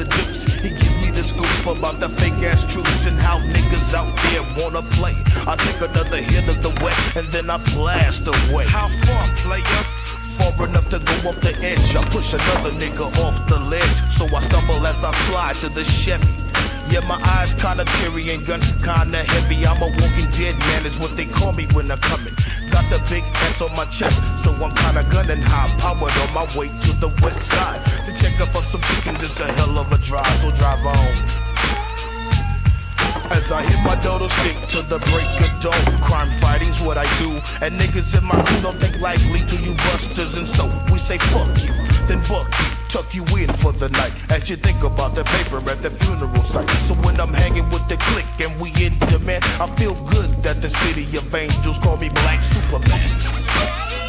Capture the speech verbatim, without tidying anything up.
the deuce. He gives me the scoop about the fake ass truths and how niggas out there wanna play. I take another hit of the wet and then I blast away. How far, player? Far enough to go off the edge. I push another nigga off the ledge, so I stumble as I slide to the Chevy. Yeah, my eyes kinda teary and gun kinda heavy. I'm a walking dead man is what they call me when I'm coming. Got the big S on my chest, so I'm kinda gunning high powered on my way to the west side to check up on some chickens. It's a hell of a drive, so drive on. As I hit my dodo stick to the break of dawn. Crime fighting's what I do, and niggas in my crew don't take lightly to you busters. And so we say fuck you, then buck you, tuck you in for the night as you think about the paper at the funeral site. So when I'm hanging with the clique and we in demand, I feel good that the city of angels call me Black Superman.